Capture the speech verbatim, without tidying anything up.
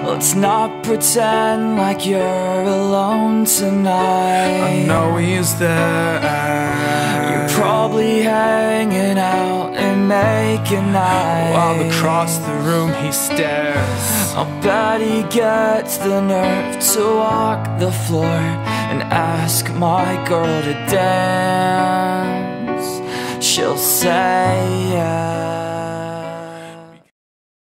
Let's not pretend like you're alone tonight. I know he's there. You're probably hanging out and making nice while across the room he stares. I'll bet he gets the nerve to walk the floor and ask my girl to dance. She'll say yes.